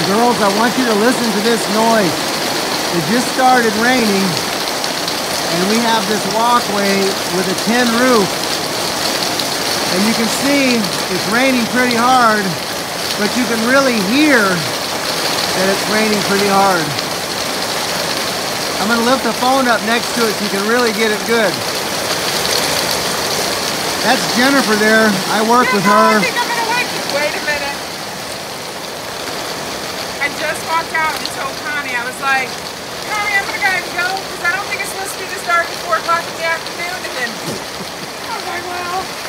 Girls, I want you to listen to this noise. It just started raining, and we have this walkway with a tin roof. And you can see it's raining pretty hard, but you can really hear that it's raining pretty hard. I'm going to lift the phone up next to it so you can really get it good. That's Jennifer there. I work with her. I think I'm going to wait. Wait a minute. I just walked out and told Connie, I was like, Connie, I'm going to go because I don't think it's supposed to be this dark at 4 o'clock in the afternoon. And then I was like, well.